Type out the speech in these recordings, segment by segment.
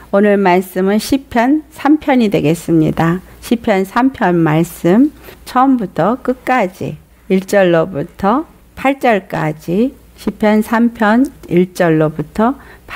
오늘 말씀은 시편 3편이 되겠습니다. 시편 3편 말씀 처음부터 끝까지 1절로부터 8절까지 시편 3편 1절로부터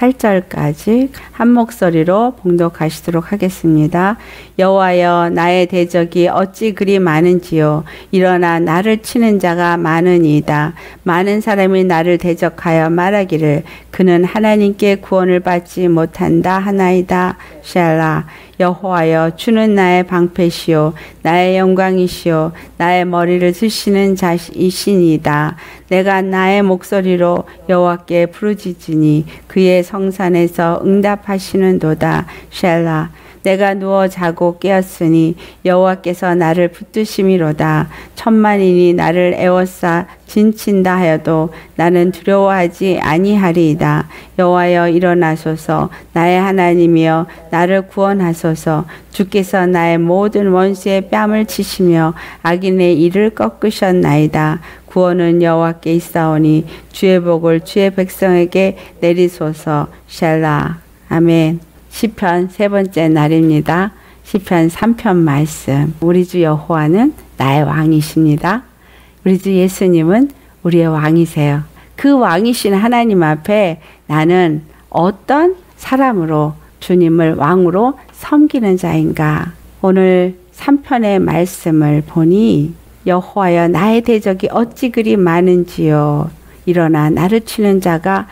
8절까지 한 목소리로 봉독하시도록 하겠습니다. 여호와여, 나의 대적이 어찌 그리 많은지요. 일어나 나를 치는 자가 많으니이다. 많은 사람이 나를 대적하여 말하기를 그는 하나님께 구원을 받지 못한다 하나이다. 샬라. 여호와여, 주는 나의 방패시요 나의 영광이시요 나의 머리를 드시는 자이시니이다. 내가 나의 목소리로 여호와께 부르짖으니 그의 성산에서 응답하시는도다. 샬라. 내가 누워 자고 깨었으니 여호와께서 나를 붙드심이로다. 천만인이 나를 에워싸 진친다 하여도 나는 두려워하지 아니하리이다. 여호와여, 일어나소서. 나의 하나님이여, 나를 구원하소서. 주께서 나의 모든 원수의 뺨을 치시며 악인의 이를 꺾으셨나이다. 구원은 여호와께 있사오니 주의 복을 주의 백성에게 내리소서. 샬라. 아멘. 시편 세 번째 날입니다. 시편 3편 말씀. 우리 주 여호와는 나의 왕이십니다. 우리 주 예수님은 우리의 왕이세요. 그 왕이신 하나님 앞에 나는 어떤 사람으로 주님을 왕으로 섬기는 자인가? 오늘 3편의 말씀을 보니 여호와여, 나의 대적이 어찌 그리 많은지요. 일어나 나를 치는 자가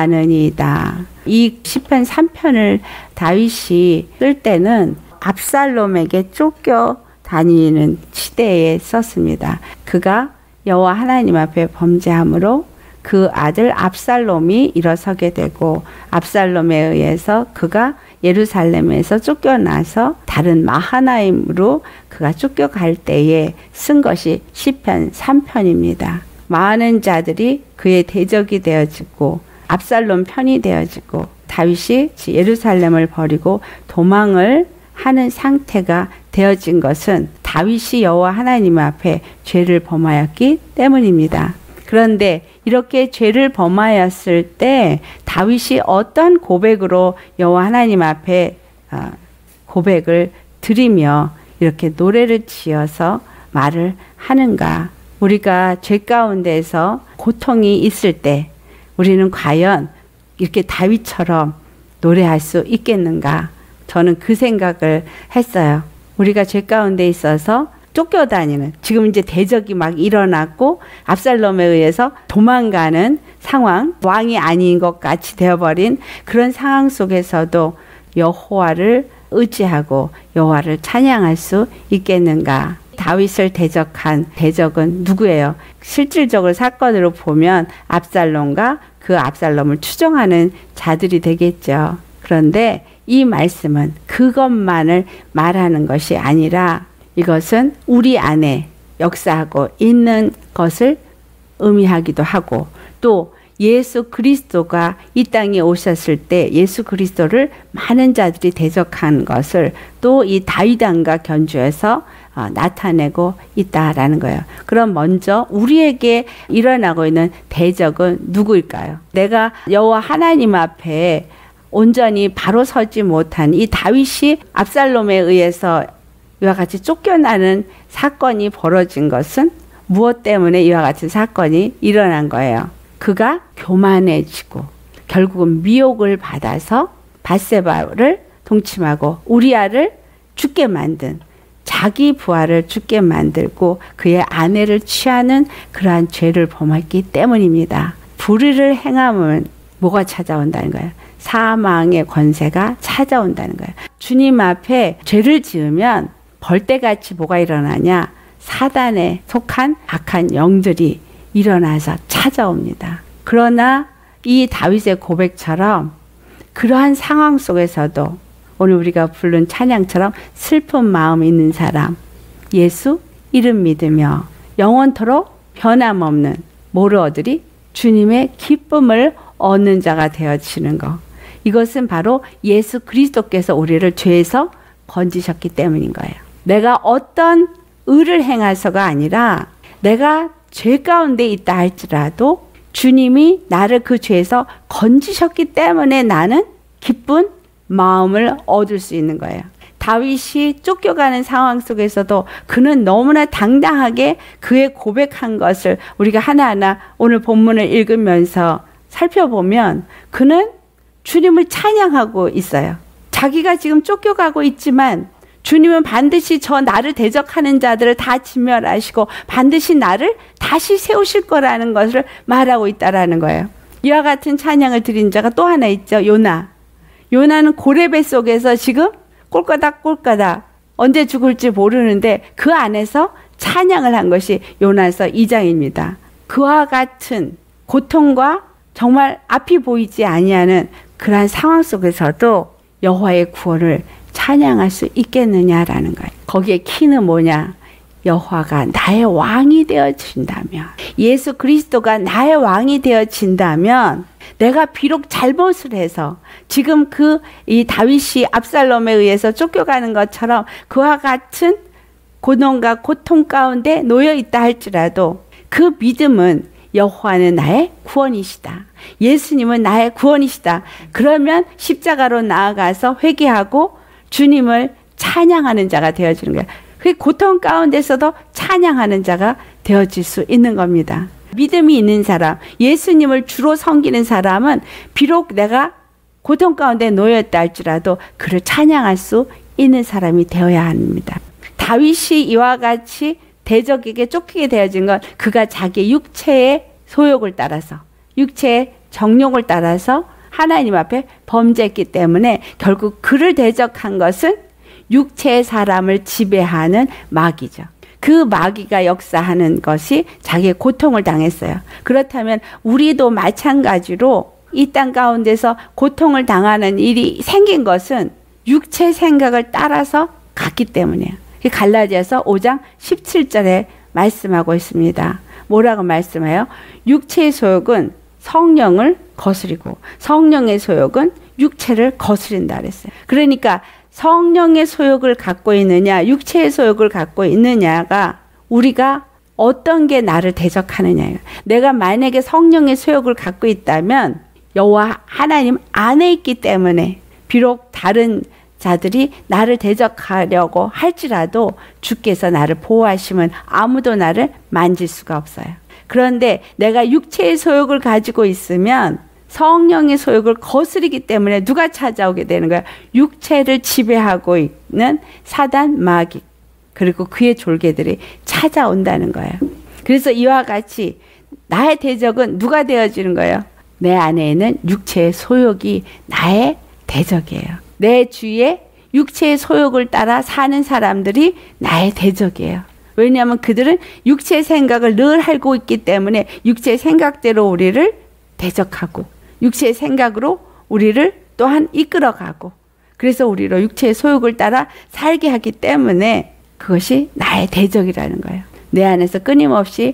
많으니이다. 이 시편 3편을 다윗이 쓸 때는 압살롬에게 쫓겨 다니는 시대에 썼습니다. 그가 여호와 하나님 앞에 범죄함으로 그 아들 압살롬이 일어서게 되고 압살롬에 의해서 그가 예루살렘에서 쫓겨나서 다른 마하나임으로 그가 쫓겨갈 때에 쓴 것이 시편 3편입니다. 많은 자들이 그의 대적이 되어지고 압살롬 편이 되어지고 다윗이 예루살렘을 버리고 도망을 하는 상태가 되어진 것은 다윗이 여호와 하나님 앞에 죄를 범하였기 때문입니다. 그런데 이렇게 죄를 범하였을 때 다윗이 어떤 고백으로 여호와 하나님 앞에 고백을 드리며 이렇게 노래를 지어서 말을 하는가? 우리가 죄 가운데서 고통이 있을 때 우리는 과연 이렇게 다윗처럼 노래할 수 있겠는가? 저는 그 생각을 했어요. 우리가 죄 가운데 있어서 쫓겨다니는, 지금 이제 대적이 막 일어났고 압살롬에 의해서 도망가는 상황, 왕이 아닌 것 같이 되어버린 그런 상황 속에서도 여호와를 의지하고 여호와를 찬양할 수 있겠는가? 다윗을 대적한 대적은 누구예요? 실질적으로 사건으로 보면 압살롬과 그 압살롬을 추종하는 자들이 되겠죠. 그런데 이 말씀은 그것만을 말하는 것이 아니라 이것은 우리 안에 역사하고 있는 것을 의미하기도 하고 또 예수 그리스도가 이 땅에 오셨을 때 예수 그리스도를 많은 자들이 대적한 것을 또 이 다윗 왕과 견주해서 나타내고 있다라는 거예요. 그럼 먼저 우리에게 일어나고 있는 대적은 누구일까요? 내가 여호와 하나님 앞에 온전히 바로 서지 못한 이 다윗이 압살롬에 의해서 이와 같이 쫓겨나는 사건이 벌어진 것은 무엇 때문에 이와 같은 사건이 일어난 거예요? 그가 교만해지고 결국은 미혹을 받아서 밧세바를 동침하고 우리아를 죽게 만든, 자기 부하를 죽게 만들고 그의 아내를 취하는 그러한 죄를 범했기 때문입니다. 불의를 행하면 뭐가 찾아온다는 거예요? 사망의 권세가 찾아온다는 거예요. 주님 앞에 죄를 지으면 벌떼같이 뭐가 일어나냐? 사단에 속한 악한 영들이 일어나서 찾아옵니다. 그러나 이 다윗의 고백처럼 그러한 상황 속에서도 오늘 우리가 부른 찬양처럼 슬픈 마음이 있는 사람, 예수 이름 믿으며 영원토록 변함없는 뭐를 얻으리? 주님의 기쁨을 얻는 자가 되어지는 것. 이것은 바로 예수 그리스도께서 우리를 죄에서 건지셨기 때문인 거예요. 내가 어떤 의를 행해서가 아니라 내가 죄 가운데 있다 할지라도 주님이 나를 그 죄에서 건지셨기 때문에 나는 기쁜 마음을 얻을 수 있는 거예요. 다윗이 쫓겨가는 상황 속에서도 그는 너무나 당당하게 그의 고백한 것을 우리가 하나하나 오늘 본문을 읽으면서 살펴보면 그는 주님을 찬양하고 있어요. 자기가 지금 쫓겨가고 있지만 주님은 반드시 저 나를 대적하는 자들을 다 진멸하시고 반드시 나를 다시 세우실 거라는 것을 말하고 있다라는 거예요. 이와 같은 찬양을 드린 자가 또 하나 있죠. 요나. 요나는 고레배 속에서 지금 꼴까닥 언제 죽을지 모르는데 그 안에서 찬양을 한 것이 요나서 2장입니다. 그와 같은 고통과 정말 앞이 보이지 아니하는 그러한 상황 속에서도 여호와의 구원을 찬양할 수 있겠느냐라는 거예요. 거기에 키는 뭐냐? 여호와가 나의 왕이 되어진다면, 예수 그리스도가 나의 왕이 되어진다면 내가 비록 잘못을 해서 지금 이 다윗이 압살롬에 의해서 쫓겨가는 것처럼 그와 같은 고난과 고통 가운데 놓여 있다 할지라도 그 믿음은 여호와는 나의 구원이시다. 예수님은 나의 구원이시다. 그러면 십자가로 나아가서 회개하고 주님을 찬양하는 자가 되어지는 거예요. 그 고통 가운데서도 찬양하는 자가 되어질 수 있는 겁니다. 믿음이 있는 사람, 예수님을 주로 섬기는 사람은 비록 내가 고통 가운데 놓였다 할지라도 그를 찬양할 수 있는 사람이 되어야 합니다. 다윗이 이와 같이 대적에게 쫓기게 되어진 건 그가 자기 육체의 소욕을 따라서, 육체의 정욕을 따라서 하나님 앞에 범죄했기 때문에 결국 그를 대적한 것은 육체의 사람을 지배하는 마귀죠. 그 마귀가 역사하는 것이 자기의 고통을 당했어요. 그렇다면 우리도 마찬가지로 이 땅 가운데서 고통을 당하는 일이 생긴 것은 육체 생각을 따라서 갔기 때문이에요. 갈라디아서 5장 17절에 말씀하고 있습니다. 뭐라고 말씀해요? 육체의 소욕은 성령을 거스리고 성령의 소욕은 육체를 거스린다 그랬어요. 그러니까 성령의 소욕을 갖고 있느냐, 육체의 소욕을 갖고 있느냐가 우리가 어떤 게 나를 대적하느냐예요. 내가 만약에 성령의 소욕을 갖고 있다면 여호와 하나님 안에 있기 때문에 비록 다른 자들이 나를 대적하려고 할지라도 주께서 나를 보호하시면 아무도 나를 만질 수가 없어요. 그런데 내가 육체의 소욕을 가지고 있으면 성령의 소욕을 거스르기 때문에 누가 찾아오게 되는 거야? 육체를 지배하고 있는 사단 마귀 그리고 그의 졸개들이 찾아온다는 거예요. 그래서 이와 같이 나의 대적은 누가 되어지는 거예요? 내 안에 있는 육체의 소욕이 나의 대적이에요. 내 주위에 육체의 소욕을 따라 사는 사람들이 나의 대적이에요. 왜냐하면 그들은 육체의 생각을 늘 알고 있기 때문에 육체의 생각대로 우리를 대적하고 육체의 생각으로 우리를 또한 이끌어가고 그래서 우리로 육체의 소욕을 따라 살게 하기 때문에 그것이 나의 대적이라는 거예요. 내 안에서 끊임없이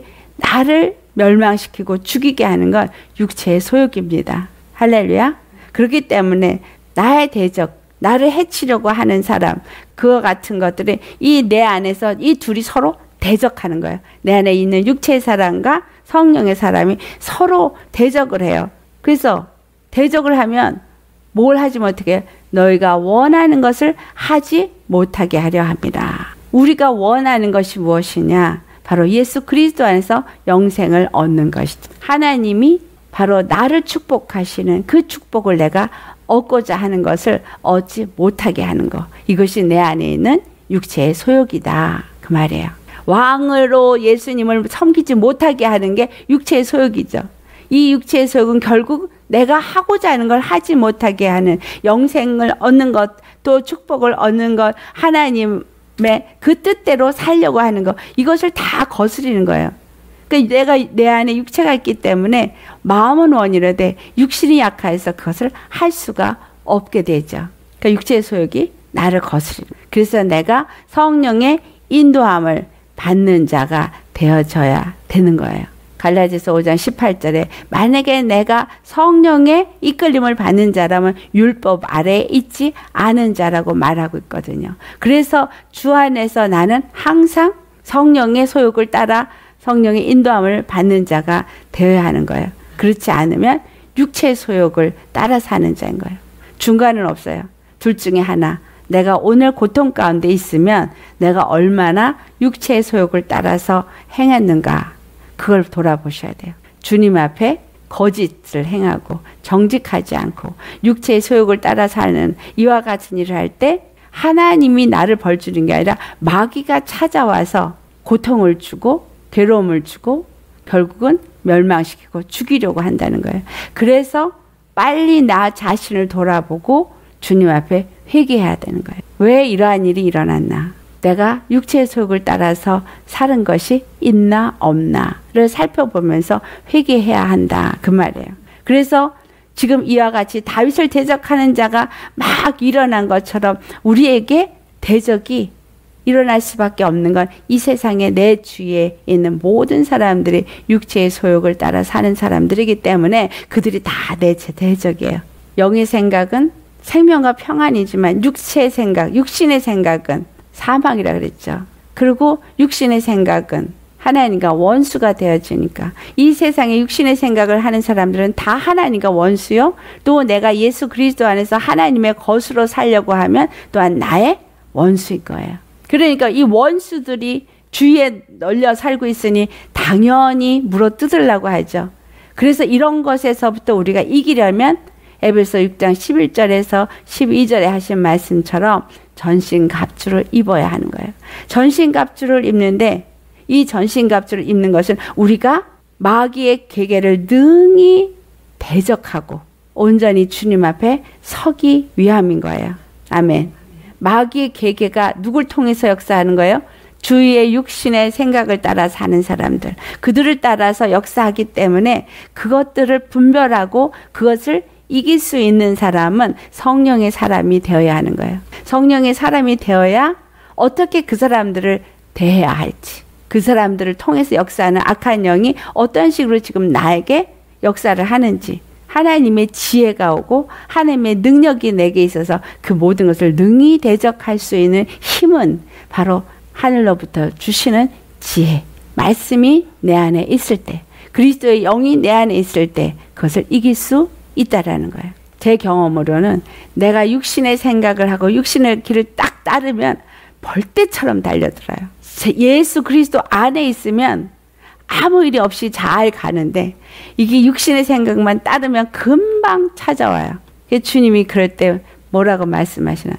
나를 멸망시키고 죽이게 하는 건 육체의 소욕입니다. 할렐루야. 그렇기 때문에 나의 대적, 나를 해치려고 하는 사람, 그와 같은 것들이 이 내 안에서 이 둘이 서로 대적하는 거예요. 내 안에 있는 육체의 사람과 성령의 사람이 서로 대적을 해요. 그래서 대적을 하면 뭘 하지 못하게? 너희가 원하는 것을 하지 못하게 하려 합니다. 우리가 원하는 것이 무엇이냐? 바로 예수 그리스도 안에서 영생을 얻는 것이죠. 하나님이 바로 나를 축복하시는 그 축복을 내가 얻고자 하는 것을 얻지 못하게 하는 것. 이것이 내 안에 있는 육체의 소욕이다. 그 말이에요. 왕으로 예수님을 섬기지 못하게 하는 게 육체의 소욕이죠. 이 육체의 소욕은 결국 내가 하고자 하는 걸 하지 못하게 하는 영생을 얻는 것, 또 축복을 얻는 것, 하나님의 그 뜻대로 살려고 하는 것, 이것을 다 거스리는 거예요. 그러니까 내가 내 안에 육체가 있기 때문에 마음은 원이라되 육신이 약해서 그것을 할 수가 없게 되죠. 그러니까 육체의 소욕이 나를 거스리는. 그래서 내가 성령의 인도함을 받는 자가 되어져야 되는 거예요. 갈라디아서 5장 18절에 만약에 내가 성령의 이끌림을 받는 자라면 율법 아래에 있지 않은 자라고 말하고 있거든요. 그래서 주 안에서 나는 항상 성령의 소욕을 따라 성령의 인도함을 받는 자가 되어야 하는 거예요. 그렇지 않으면 육체의 소욕을 따라 사는 자인 거예요. 중간은 없어요. 둘 중에 하나. 내가 오늘 고통 가운데 있으면 내가 얼마나 육체의 소욕을 따라서 행했는가. 그걸 돌아보셔야 돼요. 주님 앞에 거짓을 행하고 정직하지 않고 육체의 소욕을 따라 사는 이와 같은 일을 할 때 하나님이 나를 벌주는 게 아니라 마귀가 찾아와서 고통을 주고 괴로움을 주고 결국은 멸망시키고 죽이려고 한다는 거예요. 그래서 빨리 나 자신을 돌아보고 주님 앞에 회개해야 되는 거예요. 왜 이러한 일이 일어났나? 내가 육체의 소욕을 따라서 사는 것이 있나 없나를 살펴보면서 회개해야 한다. 그 말이에요. 그래서 지금 이와 같이 다윗을 대적하는 자가 막 일어난 것처럼 우리에게 대적이 일어날 수밖에 없는 건 이 세상에 내 주위에 있는 모든 사람들이 육체의 소욕을 따라 사는 사람들이기 때문에 그들이 다 내 대적이에요. 영의 생각은 생명과 평안이지만 육체의 생각, 육신의 생각은 사망이라 그랬죠. 그리고 육신의 생각은 하나님과 원수가 되어지니까 이 세상에 육신의 생각을 하는 사람들은 다 하나님과 원수요. 또 내가 예수 그리스도 안에서 하나님의 것으로 살려고 하면 또한 나의 원수일 거예요. 그러니까 이 원수들이 주위에 널려 살고 있으니 당연히 물어뜯으려고 하죠. 그래서 이런 것에서부터 우리가 이기려면 에베소 6장 11절에서 12절에 하신 말씀처럼 전신갑주를 입어야 하는 거예요. 전신갑주를 입는데 이 전신갑주를 입는 것은 우리가 마귀의 계계를 능히 대적하고 온전히 주님 앞에 서기 위함인 거예요. 아멘. 마귀의 계계가 누굴 통해서 역사하는 거예요? 주위의 육신의 생각을 따라 사는 사람들. 그들을 따라서 역사하기 때문에 그것들을 분별하고 그것을 이길 수 있는 사람은 성령의 사람이 되어야 하는 거예요. 성령의 사람이 되어야 어떻게 그 사람들을 대해야 할지, 그 사람들을 통해서 역사하는 악한 영이 어떤 식으로 지금 나에게 역사를 하는지, 하나님의 지혜가 오고 하나님의 능력이 내게 있어서 그 모든 것을 능히 대적할 수 있는 힘은 바로 하늘로부터 주시는 지혜, 말씀이 내 안에 있을 때, 그리스도의 영이 내 안에 있을 때 그것을 이길 수 있다라는 거예요. 제 경험으로는 내가 육신의 생각을 하고 육신의 길을 딱 따르면 벌떼처럼 달려들어요. 예수 그리스도 안에 있으면 아무 일이 없이 잘 가는데 이게 육신의 생각만 따르면 금방 찾아와요. 주님이 그럴 때 뭐라고 말씀하시나?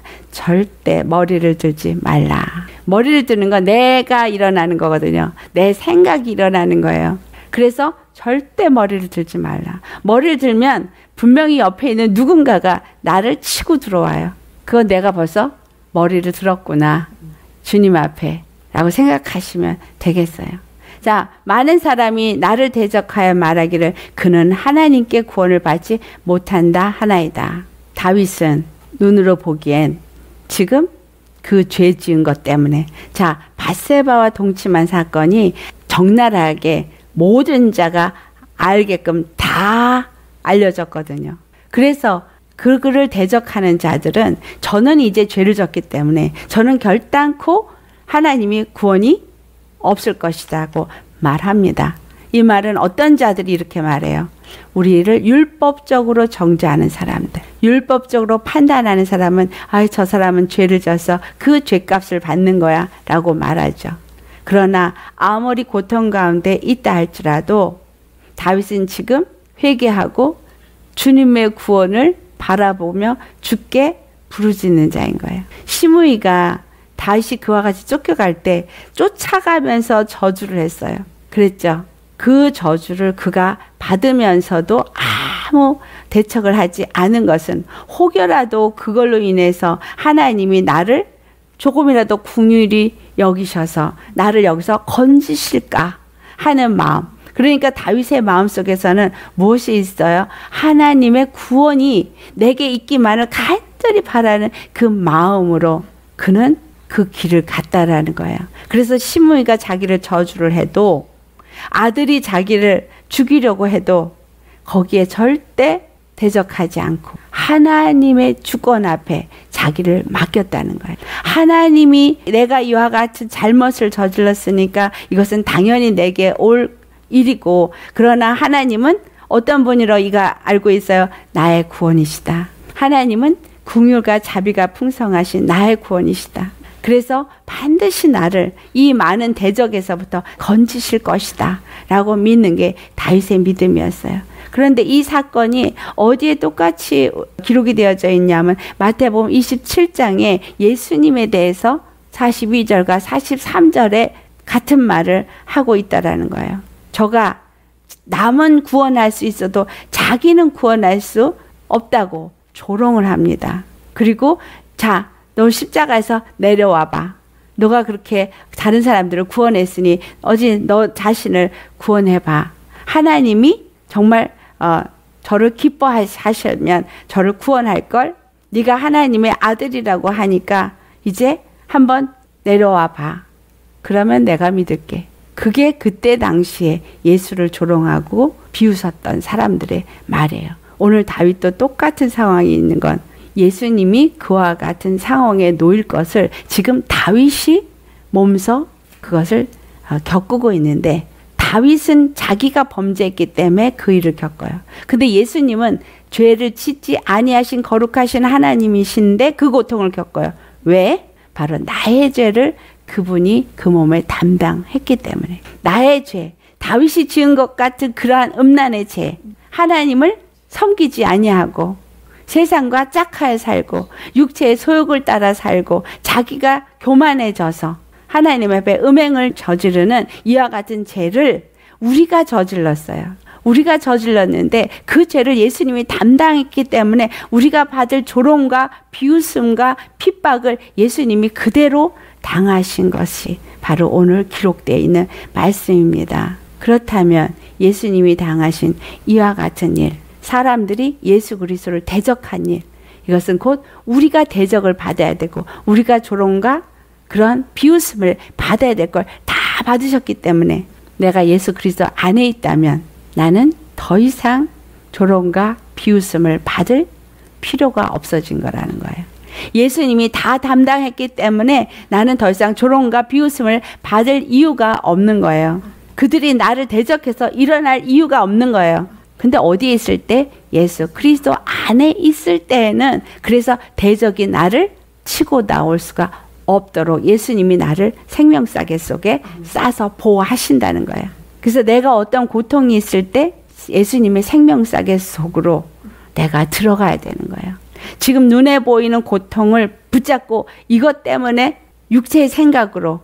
절대 머리를 들지 말라. 머리를 드는 건 내가 일어나는 거거든요. 내 생각이 일어나는 거예요. 그래서 절대 머리를 들지 말라. 머리를 들면 분명히 옆에 있는 누군가가 나를 치고 들어와요. 그건 내가 벌써 머리를 들었구나. 주님 앞에 라고 생각하시면 되겠어요. 자, 많은 사람이 나를 대적하여 말하기를 그는 하나님께 구원을 받지 못한다 하나이다. 다윗은 눈으로 보기엔 지금 그 죄 지은 것 때문에, 자, 밧세바와 동침한 사건이 적나라하게 모든 자가 알게끔 다 알려졌거든요. 그래서 그를 대적하는 자들은 저는 이제 죄를 졌기 때문에 저는 결단코 하나님이 구원이 없을 것이라고 말합니다. 이 말은 어떤 자들이 이렇게 말해요? 우리를 율법적으로 정죄하는 사람들, 율법적으로 판단하는 사람은 저 사람은 죄를 져서 그 죄값을 받는 거야 라고 말하죠. 그러나 아무리 고통 가운데 있다 할지라도 다윗은 지금 회개하고 주님의 구원을 바라보며 주께 부르짖는 자인 거예요. 시므이가 다윗이 그와 같이 쫓겨갈 때 쫓아가면서 저주를 했어요. 그랬죠. 그 저주를 그가 받으면서도 아무 대척을 하지 않은 것은 혹여라도 그걸로 인해서 하나님이 나를 조금이라도 긍휼히 여기셔서 나를 여기서 건지실까 하는 마음. 그러니까 다윗의 마음속에서는 무엇이 있어요? 하나님의 구원이 내게 있기만을 간절히 바라는 그 마음으로 그는 그 길을 갔다라는 거예요. 그래서 시므이가 자기를 저주를 해도, 아들이 자기를 죽이려고 해도 거기에 절대 대적하지 않고 하나님의 주권 앞에 자기를 맡겼다는 거예요. 하나님이 내가 이와 같은 잘못을 저질렀으니까 이것은 당연히 내게 올 일이고, 그러나 하나님은 어떤 분이로 이가 알고 있어요? 나의 구원이시다. 하나님은 긍휼과 자비가 풍성하신 나의 구원이시다. 그래서 반드시 나를 이 많은 대적에서부터 건지실 것이다 라고 믿는 게 다윗의 믿음이었어요. 그런데 이 사건이 어디에 똑같이 기록이 되어져 있냐면 마태복음 27장에 예수님에 대해서 42절과 43절에 같은 말을 하고 있다라는 거예요. 저가 남은 구원할 수 있어도 자기는 구원할 수 없다고 조롱을 합니다. 그리고 자, 너 십자가에서 내려와봐. 너가 그렇게 다른 사람들을 구원했으니 어디 너 자신을 구원해봐. 하나님이 정말 저를 기뻐하시면 저를 구원할 걸. 네가 하나님의 아들이라고 하니까 이제 한번 내려와 봐. 그러면 내가 믿을게. 그게 그때 당시에 예수를 조롱하고 비웃었던 사람들의 말이에요. 오늘 다윗도 똑같은 상황이 있는 건 예수님이 그와 같은 상황에 놓일 것을 지금 다윗이 몸소 그것을 겪고 있는데, 다윗은 자기가 범죄했기 때문에 그 일을 겪어요. 근데 예수님은 죄를 짓지 아니하신 거룩하신 하나님이신데 그 고통을 겪어요. 왜? 바로 나의 죄를 그분이 그 몸에 담당했기 때문에. 나의 죄, 다윗이 지은 것 같은 그러한 음란의 죄, 하나님을 섬기지 아니하고 세상과 짝하여 살고 육체의 소욕을 따라 살고 자기가 교만해져서 하나님 앞에 음행을 저지르는 이와 같은 죄를 우리가 저질렀어요. 우리가 저질렀는데 그 죄를 예수님이 담당했기 때문에 우리가 받을 조롱과 비웃음과 핍박을 예수님이 그대로 당하신 것이 바로 오늘 기록되어 있는 말씀입니다. 그렇다면 예수님이 당하신 이와 같은 일, 사람들이 예수 그리스도를 대적한 일, 이것은 곧 우리가 대적을 받아야 되고 우리가 조롱과 그런 비웃음을 받아야 될 걸 다 받으셨기 때문에 내가 예수 그리스도 안에 있다면 나는 더 이상 조롱과 비웃음을 받을 필요가 없어진 거라는 거예요. 예수님이 다 담당했기 때문에 나는 더 이상 조롱과 비웃음을 받을 이유가 없는 거예요. 그들이 나를 대적해서 일어날 이유가 없는 거예요. 근데 어디에 있을 때? 예수 그리스도 안에 있을 때에는 그래서 대적이 나를 치고 나올 수가 없도록 예수님이 나를 생명싸개 속에 싸서 보호하신다는 거예요. 그래서 내가 어떤 고통이 있을 때 예수님의 생명싸개 속으로 내가 들어가야 되는 거예요. 지금 눈에 보이는 고통을 붙잡고 이것 때문에 육체의 생각으로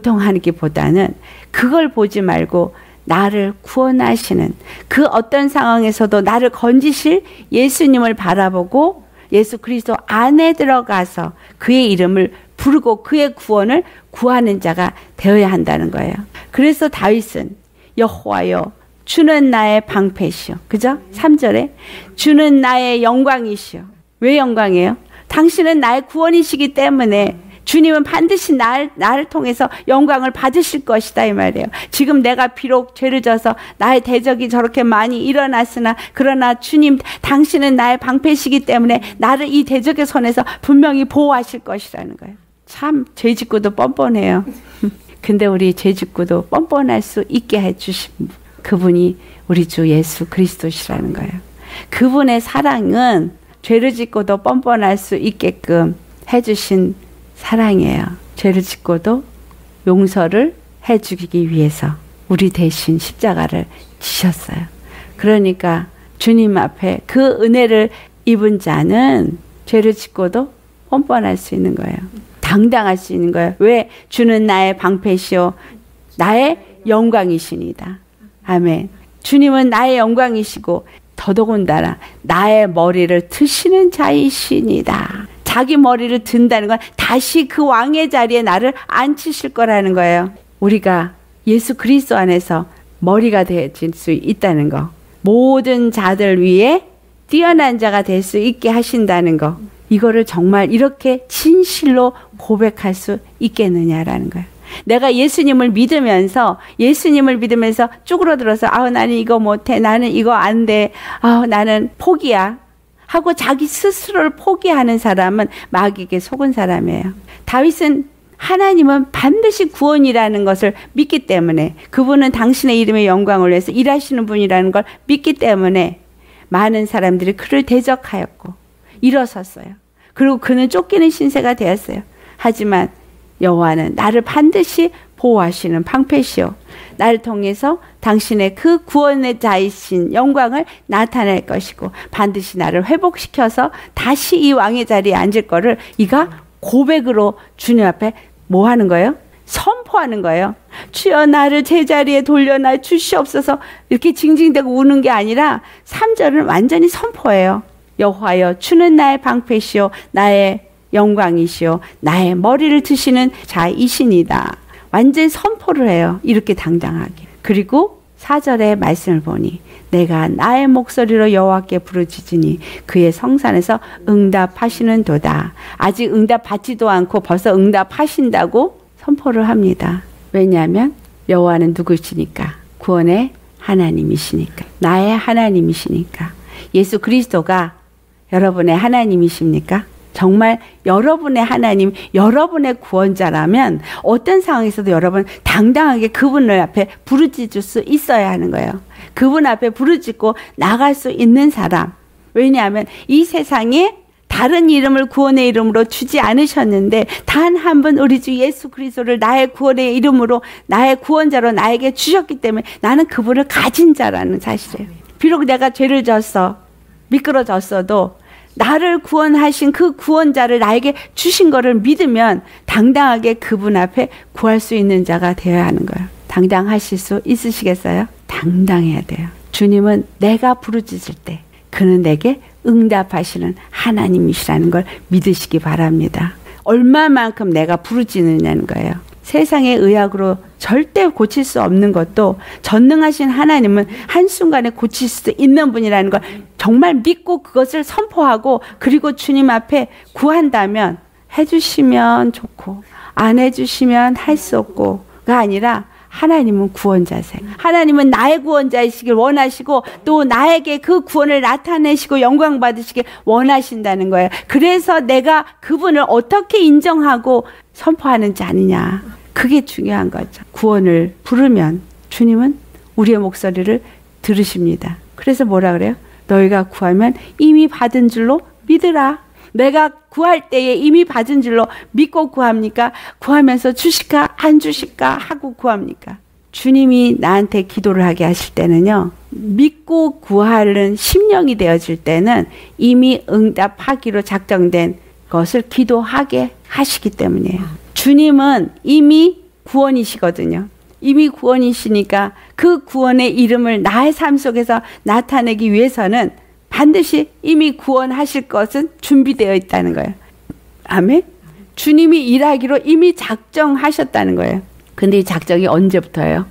고통하기보다는 그걸 보지 말고 나를 구원하시는 그 어떤 상황에서도 나를 건지실 예수님을 바라보고 예수 그리스도 안에 들어가서 그의 이름을 부르고 그의 구원을 구하는 자가 되어야 한다는 거예요. 그래서 다윗은 여호와여 주는 나의 방패시오. 그죠? 3절에 주는 나의 영광이시오. 왜 영광이에요? 당신은 나의 구원이시기 때문에 주님은 반드시 나를 통해서 영광을 받으실 것이다 이 말이에요. 지금 내가 비록 죄를 져서 나의 대적이 저렇게 많이 일어났으나 그러나 주님 당신은 나의 방패시기 때문에 나를 이 대적의 손에서 분명히 보호하실 것이라는 거예요. 참 죄짓고도 뻔뻔해요. 근데 우리 죄짓고도 뻔뻔할 수 있게 해주신 그분이 우리 주 예수 그리스도시라는 거예요. 그분의 사랑은 죄를 짓고도 뻔뻔할 수 있게끔 해주신 사랑이에요. 죄를 짓고도 용서를 해주기 위해서 우리 대신 십자가를 지셨어요. 그러니까 주님 앞에 그 은혜를 입은 자는 죄를 짓고도 뻔뻔할 수 있는 거예요. 당당할 수 있는 거예요. 왜? 주는 나의 방패시오 나의 영광이시니다. 아멘. 주님은 나의 영광이시고 더더군다나 나의 머리를 트시는 자이시니다. 자기 머리를 든다는 건 다시 그 왕의 자리에 나를 앉히실 거라는 거예요. 우리가 예수 그리스도 안에서 머리가 될 수 있다는 거, 모든 자들 위에 뛰어난 자가 될 수 있게 하신다는 거, 이거를 정말 이렇게 진실로 고백할 수 있겠느냐라는 거예요. 내가 예수님을 믿으면서 쭈그러들어서 나는 이거 못해, 나는 이거 안 돼, 나는 포기야 하고 자기 스스로를 포기하는 사람은 마귀에게 속은 사람이에요. 다윗은 하나님은 반드시 구원이라는 것을 믿기 때문에, 그분은 당신의 이름의 영광을 위해서 일하시는 분이라는 걸 믿기 때문에 많은 사람들이 그를 대적하였고 일어섰어요. 그리고 그는 쫓기는 신세가 되었어요. 하지만 여호와는 나를 반드시 보호하시는 방패시오. 나를 통해서 당신의 그 구원의 자이신 영광을 나타낼 것이고 반드시 나를 회복시켜서 다시 이 왕의 자리에 앉을 거를 이가 고백으로 주님 앞에 뭐 하는 거예요? 선포하는 거예요. 주여 나를 제자리에 돌려놔 주시옵소서. 이렇게 징징대고 우는 게 아니라 3절은 완전히 선포해요. 여호와여 주는 나의 방패시오 나의 영광이시오 나의 머리를 드시는 자이시니다. 완전히 선포를 해요. 이렇게 당당하게. 그리고 4절의 말씀을 보니 내가 나의 목소리로 여호와께 부르짖으니 그의 성산에서 응답하시는 도다. 아직 응답받지도 않고 벌써 응답하신다고 선포를 합니다. 왜냐하면 여호와는 누구시니까? 구원의 하나님이시니까. 나의 하나님이시니까. 예수 그리스도가 여러분의 하나님이십니까? 정말 여러분의 하나님, 여러분의 구원자라면 어떤 상황에서도 여러분 당당하게 그분을 앞에 부르짖을 수 있어야 하는 거예요. 그분 앞에 부르짖고 나갈 수 있는 사람. 왜냐하면 이 세상에 다른 이름을 구원의 이름으로 주지 않으셨는데 단 한 번 우리 주 예수 그리스도를 나의 구원의 이름으로 나의 구원자로 나에게 주셨기 때문에 나는 그분을 가진 자라는 사실이에요. 비록 내가 죄를 졌어, 미끄러졌어도 나를 구원하신 그 구원자를 나에게 주신 것을 믿으면 당당하게 그분 앞에 구할 수 있는 자가 되어야 하는 거예요. 당당하실 수 있으시겠어요? 당당해야 돼요. 주님은 내가 부르짖을 때 그는 내게 응답하시는 하나님이시라는 걸 믿으시기 바랍니다. 얼마만큼 내가 부르짖느냐는 거예요. 세상의 의학으로 절대 고칠 수 없는 것도 전능하신 하나님은 한순간에 고칠 수 있는 분이라는 걸 정말 믿고 그것을 선포하고 그리고 주님 앞에 구한다면 해주시면 좋고 안 해주시면 할 수 없고가 아니라 하나님은 구원자세요. 하나님은 나의 구원자이시길 원하시고 또 나에게 그 구원을 나타내시고 영광 받으시길 원하신다는 거예요. 그래서 내가 그분을 어떻게 인정하고 선포하는지 아느냐. 그게 중요한 거죠. 구원을 부르면 주님은 우리의 목소리를 들으십니다. 그래서 뭐라 그래요? 너희가 구하면 이미 받은 줄로 믿으라. 내가 구할 때에 이미 받은 줄로 믿고 구합니까? 구하면서 주실까 안 주실까 하고 구합니까? 주님이 나한테 기도를 하게 하실 때는요. 믿고 구하는 심령이 되어질 때는 이미 응답하기로 작정된 것을 기도하게 하시기 때문이에요. 주님은 이미 구원이시거든요. 이미 구원이시니까 그 구원의 이름을 나의 삶 속에서 나타내기 위해서는 반드시 이미 구원하실 것은 준비되어 있다는 거예요. 아멘? 주님이 일하기로 이미 작정하셨다는 거예요. 근데 이 작정이 언제부터예요?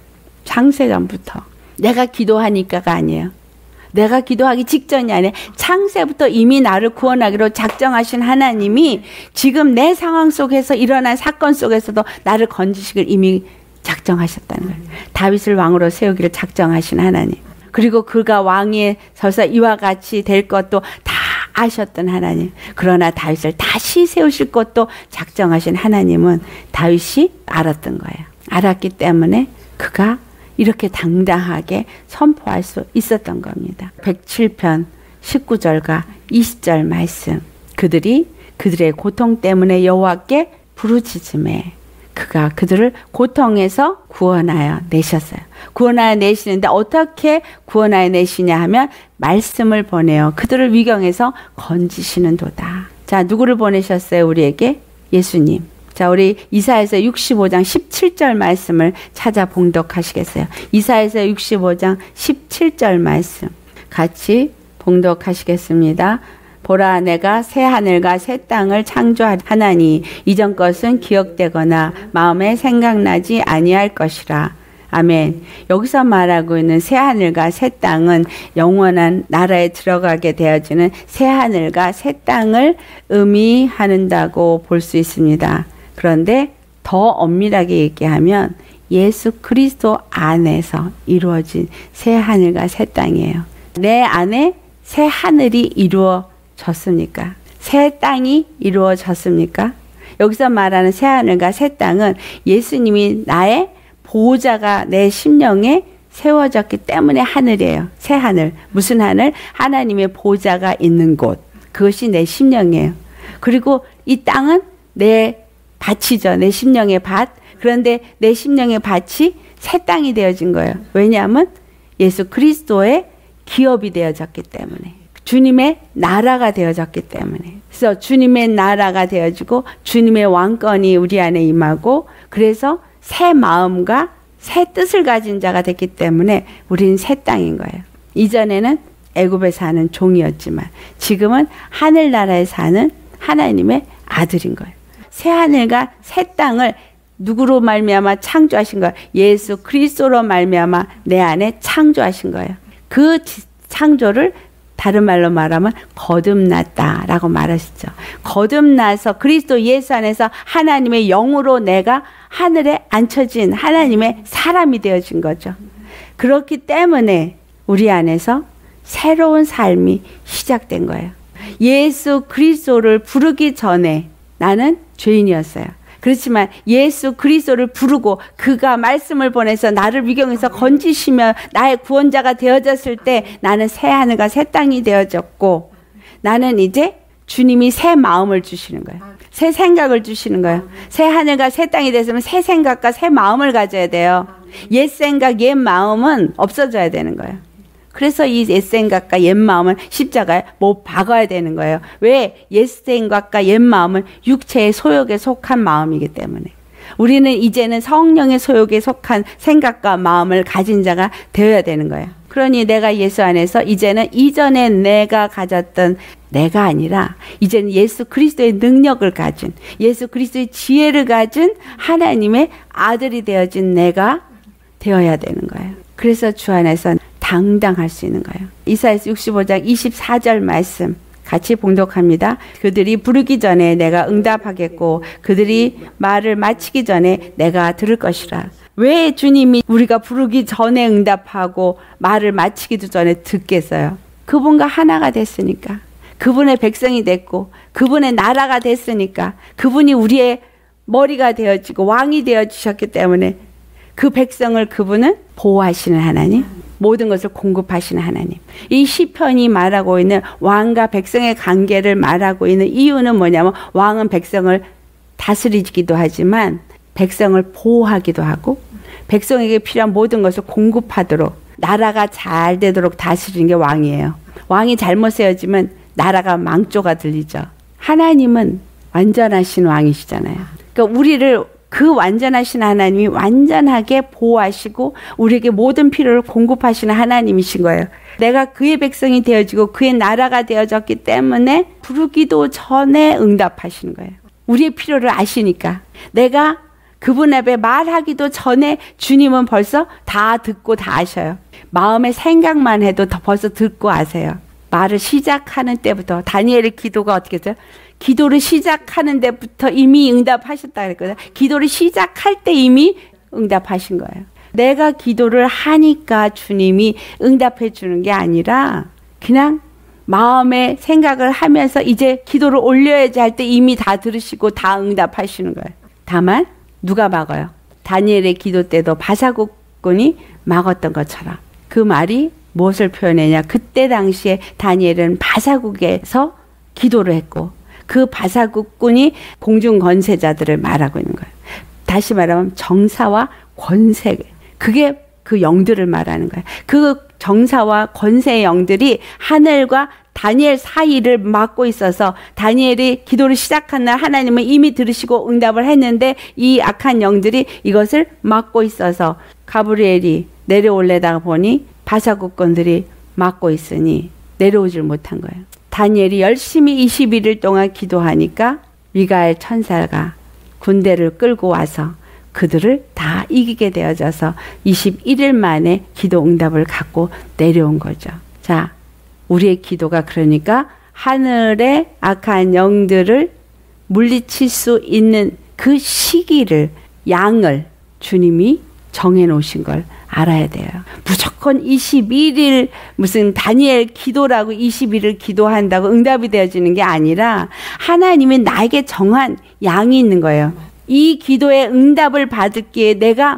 창세전부터. 내가 기도하니까가 아니에요. 내가 기도하기 직전이 아니에요. 창세부터 이미 나를 구원하기로 작정하신 하나님이 지금 내 상황 속에서 일어난 사건 속에서도 나를 건지시길 이미 작정하셨다는 거예요. 다윗을 왕으로 세우기를 작정하신 하나님. 그리고 그가 왕위에 서서 이와 같이 될 것도 다 아셨던 하나님. 그러나 다윗을 다시 세우실 것도 작정하신 하나님은 다윗이 알았던 거예요. 알았기 때문에 그가 이렇게 당당하게 선포할 수 있었던 겁니다. 107편 19절과 20절 말씀. 그들이 그들의 고통 때문에 여호와께 부르짖음에 그가 그들을 고통에서 구원하여 내셨어요. 구원하여 내시는데 어떻게 구원하여 내시냐 하면 말씀을 보내어 그들을 위경에서 건지시는 도다. 자, 누구를 보내셨어요? 우리에게? 예수님. 자, 우리 이사야서 65장 17절 말씀을 찾아 봉독하시겠어요? 이사야서 65장 17절 말씀 같이 봉독하시겠습니다. 보라 내가 새 하늘과 새 땅을 창조하나니 이전 것은 기억되거나 마음에 생각나지 아니할 것이라. 아멘. 여기서 말하고 있는 새 하늘과 새 땅은 영원한 나라에 들어가게 되어지는 새 하늘과 새 땅을 의미한다고 볼 수 있습니다. 그런데 더 엄밀하게 얘기하면 예수 그리스도 안에서 이루어진 새 하늘과 새 땅이에요. 내 안에 새 하늘이 이루어졌습니까? 새 땅이 이루어졌습니까? 여기서 말하는 새 하늘과 새 땅은 예수님이 나의 보호자가 내 심령에 세워졌기 때문에 하늘이에요. 새 하늘. 무슨 하늘? 하나님의 보호자가 있는 곳. 그것이 내 심령이에요. 그리고 이 땅은 내 밭이죠. 내 심령의 밭. 그런데 내 심령의 밭이 새 땅이 되어진 거예요. 왜냐하면 예수 그리스도의 기업이 되어졌기 때문에. 주님의 나라가 되어졌기 때문에. 그래서 주님의 나라가 되어지고 주님의 왕권이 우리 안에 임하고 그래서 새 마음과 새 뜻을 가진 자가 됐기 때문에 우리는 새 땅인 거예요. 이전에는 애굽에 사는 종이었지만 지금은 하늘나라에 사는 하나님의 아들인 거예요. 새 하늘과 새 땅을 누구로 말미암아 창조하신 거예요? 예수 그리스도로 말미암아 내 안에 창조하신 거예요. 그 창조를 다른 말로 말하면 거듭났다라고 말하시죠. 거듭나서 그리스도 예수 안에서 하나님의 영으로 내가 하늘에 앉혀진 하나님의 사람이 되어진 거죠. 그렇기 때문에 우리 안에서 새로운 삶이 시작된 거예요. 예수 그리스도를 부르기 전에 나는 죄인이었어요. 그렇지만 예수 그리스도를 부르고 그가 말씀을 보내서 나를 위경에서 건지시며 나의 구원자가 되어졌을 때 나는 새 하늘과 새 땅이 되어졌고 나는 이제 주님이 새 마음을 주시는 거예요. 새 생각을 주시는 거예요. 새 하늘과 새 땅이 됐으면 새 생각과 새 마음을 가져야 돼요. 옛 생각, 옛 마음은 없어져야 되는 거예요. 그래서 이 옛 생각과 옛 마음은 십자가에 못 박아야 되는 거예요. 왜? 옛 생각과 옛 마음은 육체의 소욕에 속한 마음이기 때문에. 우리는 이제는 성령의 소욕에 속한 생각과 마음을 가진 자가 되어야 되는 거예요. 그러니 내가 예수 안에서 이제는 이전에 내가 가졌던 내가 아니라 이제는 예수 그리스도의 능력을 가진 예수 그리스도의 지혜를 가진 하나님의 아들이 되어진 내가 되어야 되는 거예요. 그래서 주 안에서 당당할 수 있는 거예요. 이사야서 65장 24절 말씀 같이 봉독합니다. 그들이 부르기 전에 내가 응답하겠고 그들이 말을 마치기 전에 내가 들을 것이라. 왜 주님이 우리가 부르기 전에 응답하고 말을 마치기도 전에 듣겠어요? 그분과 하나가 됐으니까. 그분의 백성이 됐고 그분의 나라가 됐으니까 그분이 우리의 머리가 되어지고 왕이 되어주셨기 때문에 그 백성을 그분은 보호하시는 하나님, 모든 것을 공급하시는 하나님. 이 시편이 말하고 있는 왕과 백성의 관계를 말하고 있는 이유는 뭐냐면 왕은 백성을 다스리기도 하지만 백성을 보호하기도 하고 백성에게 필요한 모든 것을 공급하도록 나라가 잘 되도록 다스리는 게 왕이에요. 왕이 잘못 세워지면 나라가 망조가 들리죠. 하나님은 완전하신 왕이시잖아요. 그러니까 우리를 그 완전하신 하나님이 완전하게 보호하시고 우리에게 모든 필요를 공급하시는 하나님이신 거예요. 내가 그의 백성이 되어지고 그의 나라가 되어졌기 때문에 부르기도 전에 응답하시는 거예요. 우리의 필요를 아시니까. 내가 그분 앞에 말하기도 전에 주님은 벌써 다 듣고 다 아셔요. 마음의 생각만 해도 벌써 듣고 아세요. 말을 시작하는 때부터 다니엘의 기도가 어떻게 했어요? 기도를 시작하는 데부터 이미 응답하셨다 그랬거든요. 기도를 시작할 때 이미 응답하신 거예요. 내가 기도를 하니까 주님이 응답해 주는 게 아니라 그냥 마음의 생각을 하면서 이제 기도를 올려야지 할 때 이미 다 들으시고 다 응답하시는 거예요. 다만 누가 막아요? 다니엘의 기도 때도 바사국군이 막았던 것처럼. 그 말이 무엇을 표현하냐? 그때 당시에 다니엘은 바사국에서 기도를 했고 그 바사국군이 공중 권세자들을 말하고 있는 거예요. 다시 말하면 정사와 권세, 그게 그 영들을 말하는 거예요. 그 정사와 권세의 영들이 하늘과 다니엘 사이를 막고 있어서 다니엘이 기도를 시작한 날 하나님은 이미 들으시고 응답을 했는데 이 악한 영들이 이것을 막고 있어서 가브리엘이 내려올래다가 보니 바사국군들이 막고 있으니 내려오질 못한 거예요. 다니엘이 열심히 21일 동안 기도하니까 미가엘 천사가 군대를 끌고 와서 그들을 다 이기게 되어져서 21일 만에 기도 응답을 갖고 내려온 거죠. 자, 우리의 기도가 그러니까 하늘의 악한 영들을 물리칠 수 있는 그 시기를, 양을 주님이 정해놓으신 걸 알아야 돼요. 무조건 21일 무슨 다니엘 기도라고 21일 기도한다고 응답이 되어지는 게 아니라 하나님이 나에게 정한 양이 있는 거예요. 이 기도의 응답을 받을기에 내가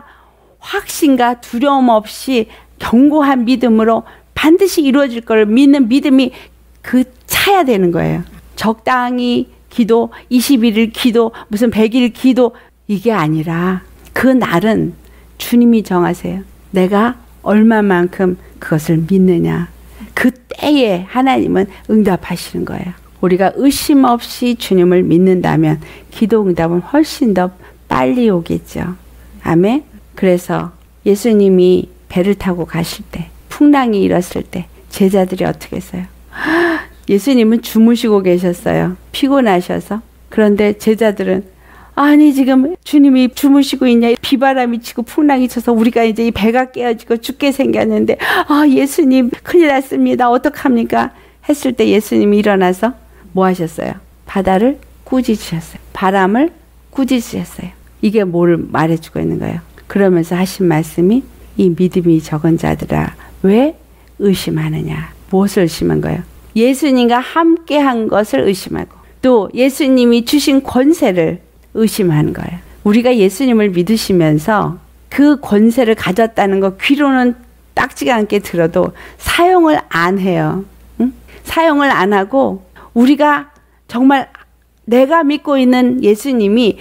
확신과 두려움 없이 견고한 믿음으로 반드시 이루어질 걸 믿는 믿음이 그 차야 되는 거예요. 적당히 기도, 21일 기도, 무슨 100일 기도 이게 아니라 그 날은 주님이 정하세요. 내가 얼마만큼 그것을 믿느냐. 그 때에 하나님은 응답하시는 거예요. 우리가 의심 없이 주님을 믿는다면 기도 응답은 훨씬 더 빨리 오겠죠. 아멘. 그래서 예수님이 배를 타고 가실 때, 풍랑이 일었을 때 제자들이 어떻게 했어요? 예수님은 주무시고 계셨어요. 피곤하셔서. 그런데 제자들은 아니 지금 주님이 주무시고 있냐, 비바람이 치고 풍랑이 쳐서 우리가 이제 이 배가 깨어지고 죽게 생겼는데 예수님 큰일 났습니다. 어떡합니까? 했을 때 예수님이 일어나서 뭐 하셨어요? 바다를 꾸짖으셨어요. 바람을 꾸짖으셨어요. 이게 뭘 말해주고 있는 거예요? 그러면서 하신 말씀이 이 믿음이 적은 자들아 왜 의심하느냐. 무엇을 의심한 거예요? 예수님과 함께 한 것을 의심하고 또 예수님이 주신 권세를 의심하는 거예요. 우리가 예수님을 믿으시면서 그 권세를 가졌다는 거 귀로는 딱지가 않게 들어도 사용을 안 해요. 응? 사용을 안 하고 우리가 정말 내가 믿고 있는 예수님이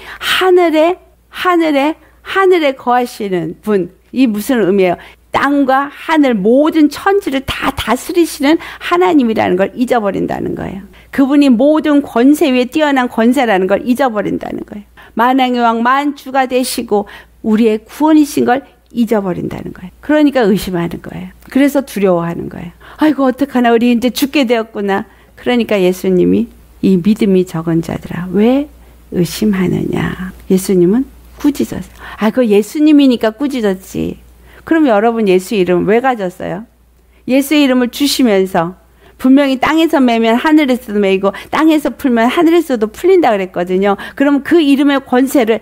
하늘에 거하시는 분. 이 무슨 의미예요? 땅과 하늘 모든 천지를 다 다스리시는 하나님이라는 걸 잊어버린다는 거예요. 그분이 모든 권세 위에 뛰어난 권세라는 걸 잊어버린다는 거예요. 만왕의 왕 만주가 되시고 우리의 구원이신 걸 잊어버린다는 거예요. 그러니까 의심하는 거예요. 그래서 두려워하는 거예요. 아이고 어떡하나 우리 이제 죽게 되었구나. 그러니까 예수님이 이 믿음이 적은 자들아 왜 의심하느냐. 예수님은 꾸짖었어요. 그거 예수님이니까 꾸짖었지. 그럼 여러분 예수 이름 왜 가졌어요? 예수 이름을 주시면서 분명히 땅에서 매면 하늘에서도 매이고 땅에서 풀면 하늘에서도 풀린다 그랬거든요. 그럼 그 이름의 권세를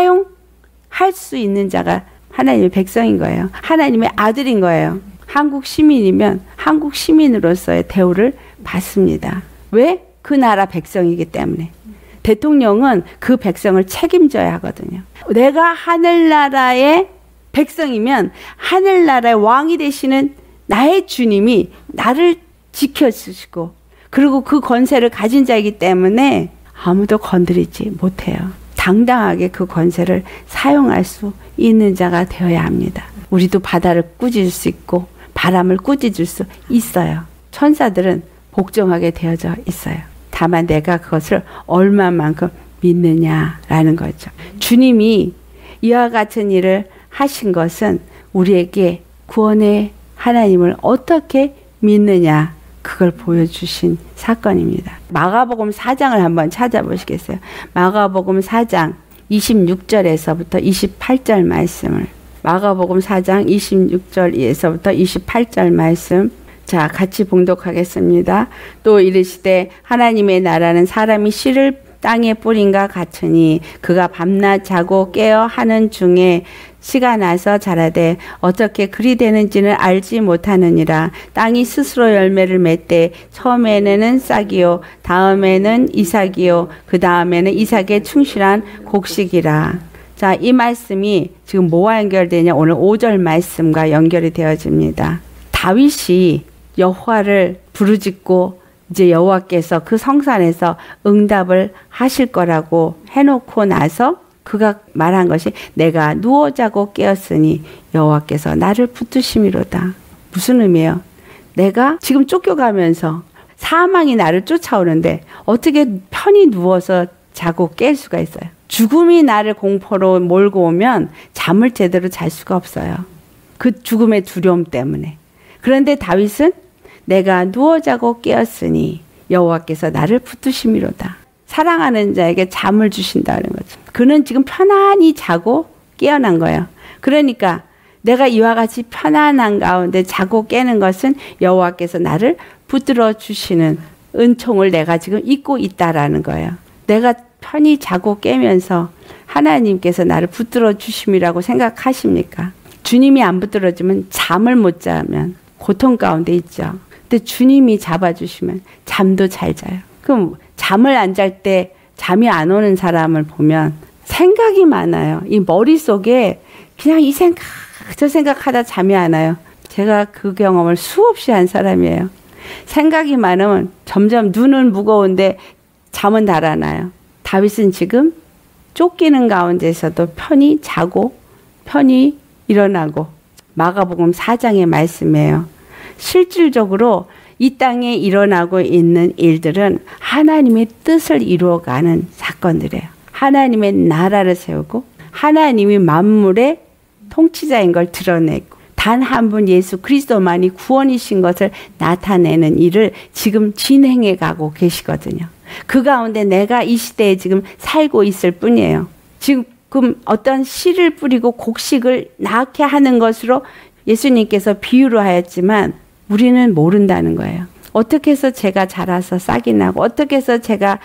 사용할 수 있는 자가 하나님의 백성인 거예요. 하나님의 아들인 거예요. 한국 시민이면 한국 시민으로서의 대우를 받습니다. 왜? 그 나라 백성이기 때문에. 대통령은 그 백성을 책임져야 하거든요. 내가 하늘나라의 백성이면 하늘나라의 왕이 되시는 나의 주님이 나를 지켜주시고 그리고 그 권세를 가진 자이기 때문에 아무도 건드리지 못해요. 당당하게 그 권세를 사용할 수 있는 자가 되어야 합니다. 우리도 바다를 꾸짖을 수 있고 바람을 꾸짖을 수 있어요. 천사들은 복종하게 되어져 있어요. 다만 내가 그것을 얼마만큼 믿느냐라는 거죠. 주님이 이와 같은 일을 하신 것은 우리에게 구원의 하나님을 어떻게 믿느냐 그걸 보여주신 사건입니다. 마가복음 4장을 한번 찾아보시겠어요? 마가복음 4장 26절에서부터 28절 말씀을 마가복음 4장 26절에서부터 28절 말씀 자 같이 봉독하겠습니다. 또 이르시되 하나님의 나라는 사람이 씨를 땅에 뿌린과 같으니 그가 밤낮 자고 깨어 하는 중에 씨가 나서 자라되 어떻게 그리 되는지는 알지 못하느니라. 땅이 스스로 열매를 맺되 처음에는 싹이요 다음에는 이삭이요 그 다음에는 이삭에 충실한 곡식이라. 자, 이 말씀이 지금 뭐와 연결되냐? 오늘 5절 말씀과 연결이 되어집니다. 다윗이 여호와를 부르짖고 이제 여호와께서 그 성산에서 응답을 하실 거라고 해놓고 나서 그가 말한 것이 내가 누워 자고 깨었으니 여호와께서 나를 붙드심이로다. 무슨 의미예요? 내가 지금 쫓겨가면서 사망이 나를 쫓아오는데 어떻게 편히 누워서 자고 깰 수가 있어요? 죽음이 나를 공포로 몰고 오면 잠을 제대로 잘 수가 없어요. 그 죽음의 두려움 때문에. 그런데 다윗은 내가 누워 자고 깨었으니 여호와께서 나를 붙드심이로다. 사랑하는 자에게 잠을 주신다는 거죠. 그는 지금 편안히 자고 깨어난 거예요. 그러니까 내가 이와 같이 편안한 가운데 자고 깨는 것은 여호와께서 나를 붙들어 주시는 은총을 내가 지금 잊고 있다라는 거예요. 내가 편히 자고 깨면서 하나님께서 나를 붙들어 주심이라고 생각하십니까? 주님이 안 붙들어 주면 잠을 못 자면 고통 가운데 있죠. 근데 주님이 잡아주시면 잠도 잘 자요. 그럼 잠을 안 잘 때 잠이 안 오는 사람을 보면 생각이 많아요. 이 머릿속에 그냥 이 생각 저 생각하다 잠이 안 와요. 제가 그 경험을 수없이 한 사람이에요. 생각이 많으면 점점 눈은 무거운데 잠은 달아나요. 다윗은 지금 쫓기는 가운데서도 편히 자고 편히 일어나고 마가복음 4장의 말씀이에요. 실질적으로 이 땅에 일어나고 있는 일들은 하나님의 뜻을 이루어가는 사건들이에요. 하나님의 나라를 세우고 하나님이 만물의 통치자인 걸 드러내고 단 한 분 예수 그리스도만이 구원이신 것을 나타내는 일을 지금 진행해 가고 계시거든요. 그 가운데 내가 이 시대에 지금 살고 있을 뿐이에요. 지금 어떤 씨를 뿌리고 곡식을 낳게 하는 것으로 예수님께서 비유로 하였지만 우리는 모른다는 거예요. 어떻게 해서 제가 자라서 싹이 나고 어떻게 해서 제가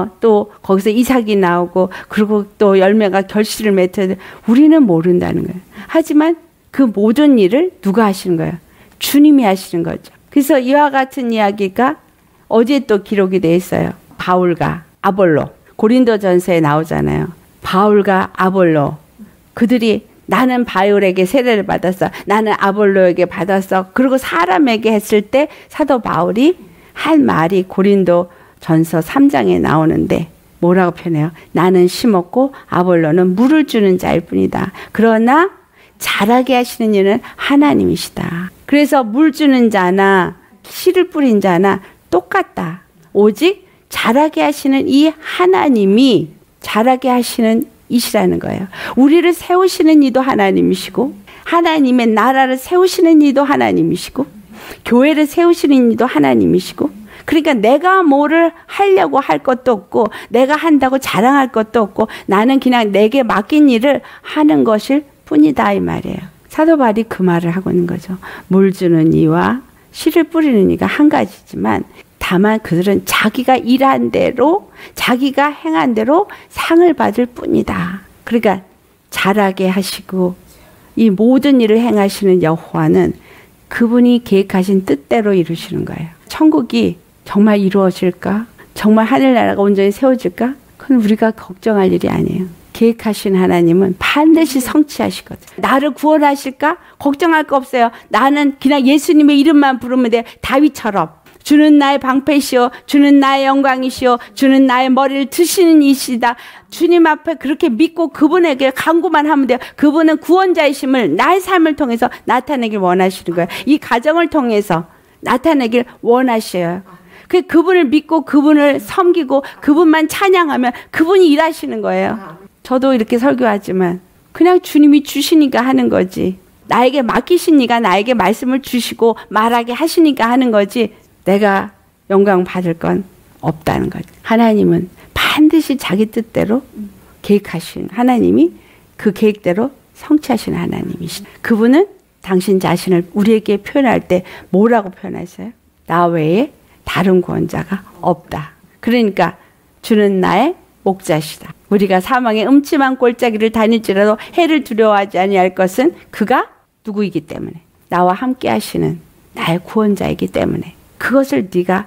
또 거기서 이삭이 나오고 그리고 또 열매가 결실을 맺어야 우리는 모른다는 거예요. 하지만 그 모든 일을 누가 하시는 거예요? 주님이 하시는 거죠. 그래서 이와 같은 이야기가 어제 또 기록이 돼 있어요. 바울과 아볼로. 고린도전서에 나오잖아요. 바울과 아볼로. 그들이 나는 바울에게 세례를 받았어. 나는 아볼로에게 받았어. 그리고 사람에게 했을 때 사도 바울이 한 말이 고린도전서 3장에 나오는데 뭐라고 표현해요? 나는 심었고 아볼로는 물을 주는 자일 뿐이다. 그러나 자라게 하시는 이는 하나님이시다. 그래서 물 주는 자나 씨를 뿌린 자나 똑같다. 오직 자라게 하시는 이 하나님이 자라게 하시는 이시라는 거예요. 우리를 세우시는 이도 하나님이시고 하나님의 나라를 세우시는 이도 하나님이시고 교회를 세우시는 이도 하나님이시고 그러니까 내가 뭐를 하려고 할 것도 없고 내가 한다고 자랑할 것도 없고 나는 그냥 내게 맡긴 일을 하는 것일 뿐이다 이 말이에요. 사도 바울이 그 말을 하고 있는 거죠. 물 주는 이와 씨를 뿌리는 이가 한 가지지만 다만 그들은 자기가 일한 대로 자기가 행한 대로 상을 받을 뿐이다. 그러니까 자라게 하시고 이 모든 일을 행하시는 여호와는 그분이 계획하신 뜻대로 이루시는 거예요. 천국이 정말 이루어질까? 정말 하늘나라가 온전히 세워질까? 그건 우리가 걱정할 일이 아니에요. 계획하신 하나님은 반드시 성취하시거든. 나를 구원하실까? 걱정할 거 없어요. 나는 그냥 예수님의 이름만 부르면 돼. 다윗처럼. 주는 나의 방패시오. 주는 나의 영광이시오. 주는 나의 머리를 드시는 이시다. 주님 앞에 그렇게 믿고 그분에게 간구만 하면 돼요. 그분은 구원자이심을 나의 삶을 통해서 나타내길 원하시는 거예요. 이 가정을 통해서 나타내길 원하셔요. 그분을 믿고 그분을 섬기고 그분만 찬양하면 그분이 일하시는 거예요. 저도 이렇게 설교하지만 그냥 주님이 주시니까 하는 거지. 나에게 맡기시니까 나에게 말씀을 주시고 말하게 하시니까 하는 거지. 내가 영광 받을 건 없다는 거지. 하나님은 반드시 자기 뜻대로 계획하신 하나님이 그 계획대로 성취하시는 하나님이시다. 그분은 당신 자신을 우리에게 표현할 때 뭐라고 표현하세요? 나 외에 다른 구원자가 없다. 그러니까 주는 나의 목자시다. 우리가 사망의 음침한 골짜기를 다닐지라도 해를 두려워하지 아니할 것은 그가 누구이기 때문에 나와 함께 하시는 나의 구원자이기 때문에 그것을 네가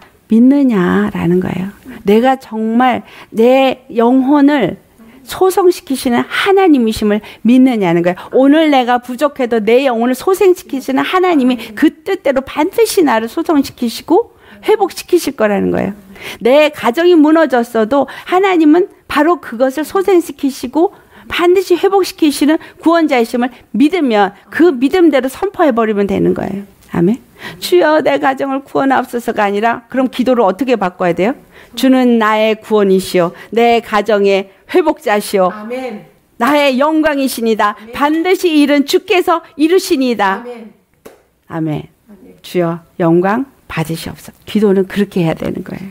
믿느냐라는 거예요. 내가 정말 내 영혼을 소성시키시는 하나님이심을 믿느냐는 거예요. 오늘 내가 부족해도 내 영혼을 소생시키시는 하나님이 그 뜻대로 반드시 나를 소성시키시고 회복시키실 거라는 거예요. 내 가정이 무너졌어도 하나님은 바로 그것을 소생시키시고 반드시 회복시키시는 구원자이심을 믿으면 그 믿음대로 선포해버리면 되는 거예요. 아멘. 주여 내 가정을 구원하옵소서가 아니라 그럼 기도를 어떻게 바꿔야 돼요? 주는 나의 구원이시오. 내 가정의 회복자시오. 아멘. 나의 영광이시니다. 아멘. 반드시 이 일은 주께서 이루시니다. 아멘. 아멘. 아멘. 주여 영광 받으시옵소서. 기도는 그렇게 해야 되는 거예요.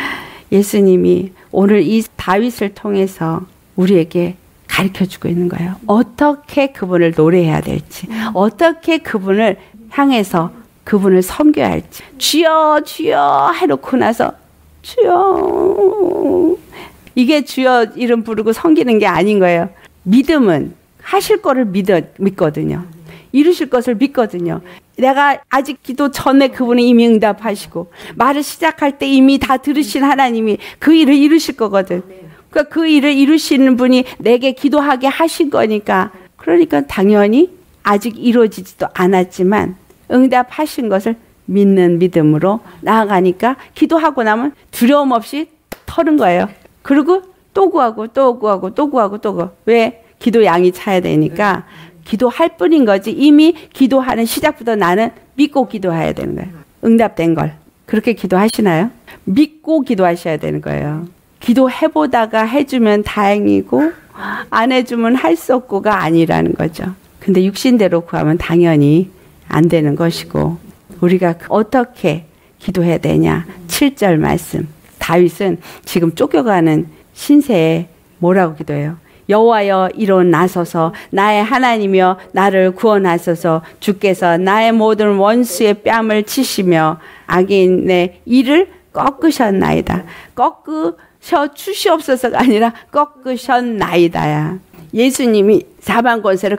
예수님이 오늘 이 다윗을 통해서 우리에게 가르쳐주고 있는 거예요. 어떻게 그분을 노래해야 될지, 어떻게 그분을 향해서 그분을 섬겨야 할지. 주여 주여 해놓고 나서 주여, 이게 주여 이름 부르고 섬기는 게 아닌 거예요. 믿음은 하실 거를 믿거든요. 이루실 것을 믿거든요. 내가 아직 기도 전에 그분은 이미 응답하시고 말을 시작할 때 이미 다 들으신 하나님이 그 일을 이루실 거거든. 그러니까 그 일을 이루시는 분이 내게 기도하게 하신 거니까, 그러니까 당연히 아직 이루어지지도 않았지만 응답하신 것을 믿는 믿음으로 나아가니까 기도하고 나면 두려움 없이 터는 거예요. 그리고 또 구하고 또 구하고 또 구하고 또 구하고. 왜? 기도 양이 차야 되니까 기도할 뿐인 거지. 이미 기도하는 시작부터 나는 믿고 기도해야 되는 거예요. 응답된 걸. 그렇게 기도하시나요? 믿고 기도하셔야 되는 거예요. 기도해보다가 해주면 다행이고 안 해주면 할 수 없고가 아니라는 거죠. 근데 육신대로 구하면 당연히 안 되는 것이고 우리가 어떻게 기도해야 되냐. 7절 말씀. 다윗은 지금 쫓겨가는 신세에 뭐라고 기도해요? 여호와여 일어나소서 나의 하나님이여 나를 구원하소서 주께서 나의 모든 원수의 뺨을 치시며 악인의 이를 꺾으셨나이다. 꺾으셔 주시옵소서가 아니라 꺾으셨나이다야. 예수님이 사방 권세를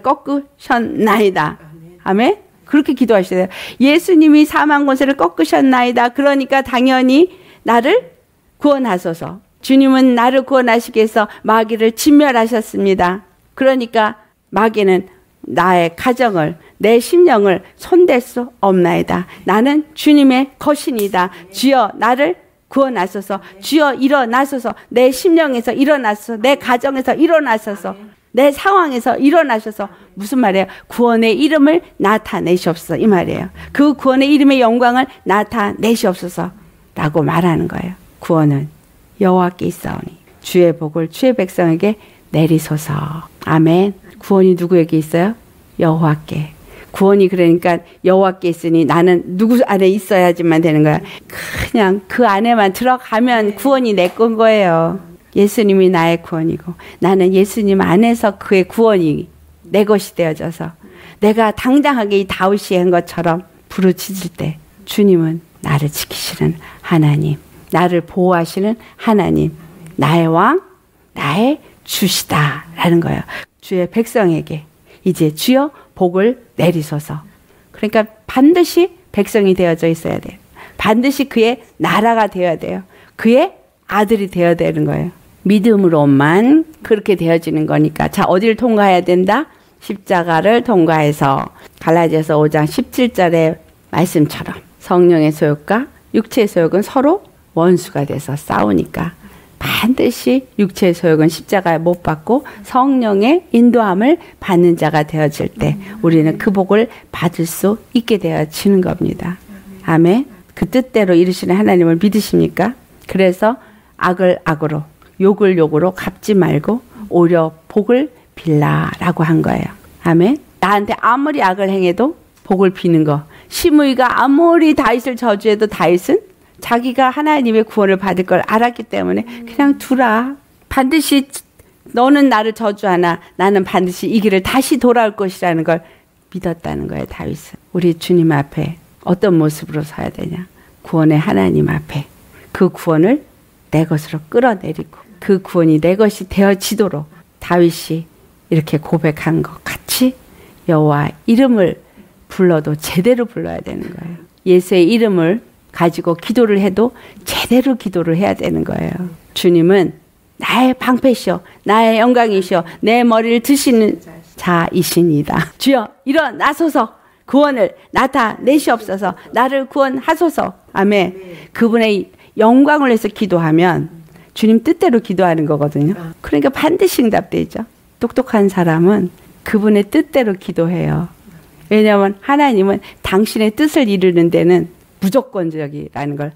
꺾으셨나이다. 아멘. 그렇게 기도하셔야 돼요. 예수님이 사망 권세를 꺾으셨나이다. 그러니까 당연히 나를 구원하소서. 주님은 나를 구원하시기 위해서 마귀를 진멸하셨습니다. 그러니까 마귀는 나의 가정을, 내 심령을 손댈 수 없나이다. 나는 주님의 거신이다. 주여 나를 구원하소서. 주여 일어나소서. 내 심령에서 일어나소서. 내 가정에서 일어나소서. 내 상황에서 일어나셔서. 무슨 말이에요? 구원의 이름을 나타내시옵소서 이 말이에요. 그 구원의 이름의 영광을 나타내시옵소서 라고 말하는 거예요. 구원은 여호와께 있사오니 주의 복을 주의 백성에게 내리소서. 아멘. 구원이 누구에게 있어요? 여호와께. 구원이 그러니까 여호와께 있으니 나는 누구 안에 있어야지만 되는 거야. 그냥 그 안에만 들어가면 구원이 내 건 거예요. 예수님이 나의 구원이고 나는 예수님 안에서 그의 구원이 내 것이 되어져서 내가 당당하게 이 다윗이 한 것처럼 부르짖을 때 주님은 나를 지키시는 하나님, 나를 보호하시는 하나님, 나의 왕, 나의 주시다라는 거예요. 주의 백성에게 이제 주여 복을 내리소서. 그러니까 반드시 백성이 되어져 있어야 돼요. 반드시 그의 나라가 되어야 돼요. 그의 아들이 되어야 되는 거예요. 믿음으로만 그렇게 되어지는 거니까. 자, 어디를 통과해야 된다? 십자가를 통과해서 갈라디아서 5장 17절의 말씀처럼 성령의 소욕과 육체의 소욕은 서로 원수가 돼서 싸우니까 반드시 육체의 소욕은 십자가에 못 박고 성령의 인도함을 받는 자가 되어질 때 우리는 그 복을 받을 수 있게 되어지는 겁니다. 아멘. 그 뜻대로 이루시는 하나님을 믿으십니까? 그래서 악을 악으로 욕을 욕으로 갚지 말고 오히려 복을 빌라라고 한 거예요. 아멘. 나한테 아무리 악을 행해도 복을 비는 거. 시므이가 아무리 다윗을 저주해도 다윗은 자기가 하나님의 구원을 받을 걸 알았기 때문에 그냥 두라. 반드시 너는 나를 저주하나 나는 반드시 이 길을 다시 돌아올 것이라는 걸 믿었다는 거예요. 다윗은. 우리 주님 앞에 어떤 모습으로 서야 되냐. 구원의 하나님 앞에 그 구원을 내 것으로 끌어내리고 그 구원이 내 것이 되어지도록 다윗이 이렇게 고백한 것 같이 여호와 이름을 불러도 제대로 불러야 되는 거예요. 예수의 이름을 가지고 기도를 해도 제대로 기도를 해야 되는 거예요. 주님은 나의 방패시오, 나의 영광이시오, 내 머리를 드시는 자이시니다. 주여 일어나소서. 구원을 나타내시옵소서. 나를 구원하소서. 아멘. 그분의 영광을 위해서 기도하면 주님 뜻대로 기도하는 거거든요. 그러니까 반드시 응답되죠. 똑똑한 사람은 그분의 뜻대로 기도해요. 왜냐하면 하나님은 당신의 뜻을 이루는 데는 무조건적이라는 걸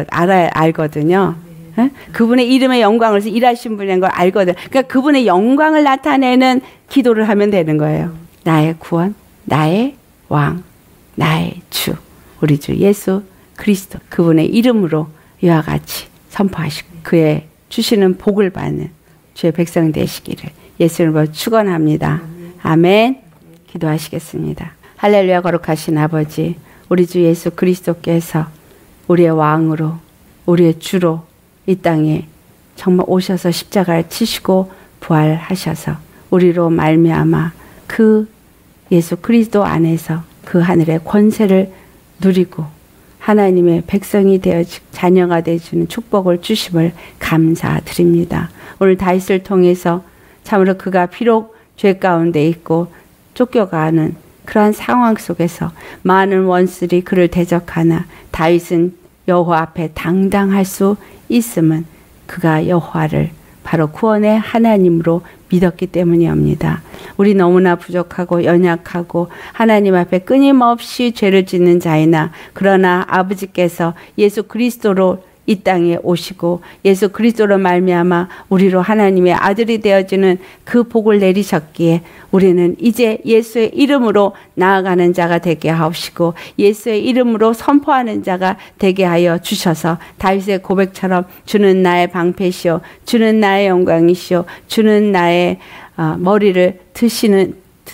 알거든요. 네? 그분의 이름의 영광을 위해서 일하신 분인 걸 알거든요. 그러니까 그분의 영광을 나타내는 기도를 하면 되는 거예요. 나의 구원, 나의 왕, 나의 주, 우리 주 예수 그리스도 그분의 이름으로 이와 같이 선포하시고 그의 주시는 복을 받는 주의 백성 되시기를 예수님으로 축원합니다. 아멘. 기도하시겠습니다. 할렐루야. 거룩하신 아버지, 우리 주 예수 그리스도께서 우리의 왕으로 우리의 주로 이 땅에 정말 오셔서 십자가를 치시고 부활하셔서 우리로 말미암아 그 예수 그리스도 안에서 그 하늘의 권세를 누리고 하나님의 백성이 되어지고 자녀가 되어주는 축복을 주심을 감사드립니다. 오늘 다윗을 통해서 참으로 그가 비록 죄 가운데 있고 쫓겨가는 그러한 상황 속에서 많은 원수들이 그를 대적하나 다윗은 여호와 앞에 당당할 수 있음은 그가 여호와를 바로 구원의 하나님으로 믿었기 때문이옵니다. 우리 너무나 부족하고 연약하고 하나님 앞에 끊임없이 죄를 짓는 자이나 그러나 아버지께서 예수 그리스도로 이 땅에 오시고 예수 그리스도로 말미암아 우리로 하나님의 아들이 되어지는 그 복을 내리셨기에 우리는 이제 예수의 이름으로 나아가는 자가 되게 하옵시고 예수의 이름으로 선포하는 자가 되게 하여 주셔서 다윗의 고백처럼 주는 나의 방패시오 주는 나의 영광이시오 주는 나의 머리를 드시는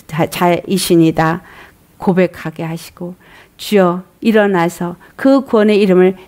자이시니다 고백하게 하시고 주여 일어나서 그 구원의 이름을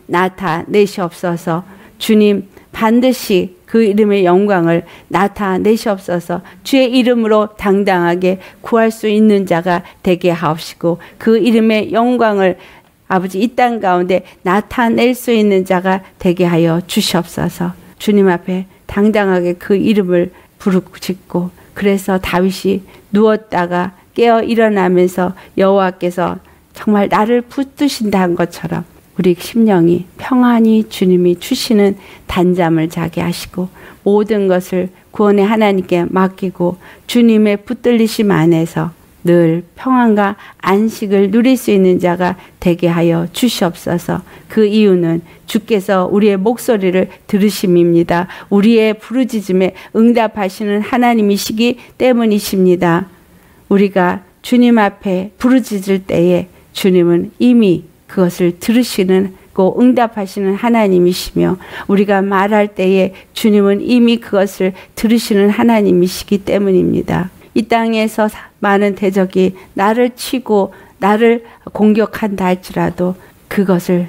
나타내시옵소서. 주님 반드시 그 이름의 영광을 나타내시옵소서. 주의 이름으로 당당하게 구할 수 있는 자가 되게 하옵시고 그 이름의 영광을 아버지 이 땅 가운데 나타낼 수 있는 자가 되게 하여 주시옵소서. 주님 앞에 당당하게 그 이름을 부르짖고 그래서 다윗이 누웠다가 깨어 일어나면서 여호와께서 정말 나를 붙드신다 한 것처럼 우리 심령이 평안히 주님이 주시는 단잠을 자게 하시고 모든 것을 구원의 하나님께 맡기고 주님의 붙들리심 안에서 늘 평안과 안식을 누릴 수 있는 자가 되게 하여 주시옵소서. 그 이유는 주께서 우리의 목소리를 들으심입니다. 우리의 부르짖음에 응답하시는 하나님이시기 때문이십니다. 우리가 주님 앞에 부르짖을 때에 주님은 이미 그것을 들으시는 고 응답하시는 하나님이시며 우리가 말할 때에 주님은 이미 그것을 들으시는 하나님이시기 때문입니다. 이 땅에서 많은 대적이 나를 치고 나를 공격한다 할지라도 그것을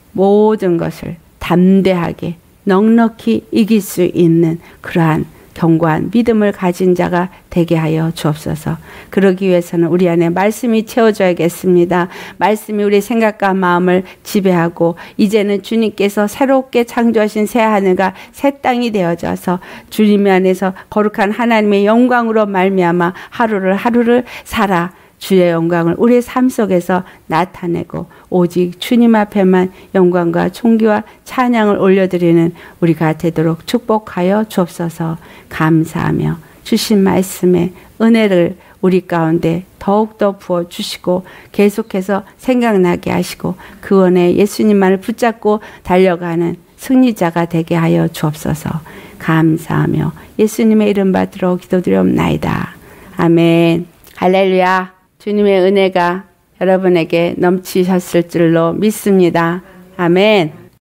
모든 것을 담대하게 넉넉히 이길 수 있는 그러한 견고한 믿음을 가진 자가 되게 하여 주옵소서. 그러기 위해서는 우리 안에 말씀이 채워져야겠습니다. 말씀이 우리 생각과 마음을 지배하고 이제는 주님께서 새롭게 창조하신 새 하늘과 새 땅이 되어져서 주님 안에서 거룩한 하나님의 영광으로 말미암아 하루를 살아 주의 영광을 우리의 삶 속에서 나타내고 오직 주님 앞에만 영광과 존귀와 찬양을 올려드리는 우리가 되도록 축복하여 주옵소서. 감사하며 주신 말씀의 은혜를 우리 가운데 더욱더 부어주시고 계속해서 생각나게 하시고 그 은혜 예수님만을 붙잡고 달려가는 승리자가 되게 하여 주옵소서. 감사하며 예수님의 이름 받들어 기도드리옵나이다. 아멘. 할렐루야. 주님의 은혜가 여러분에게 넘치셨을 줄로 믿습니다. 아멘.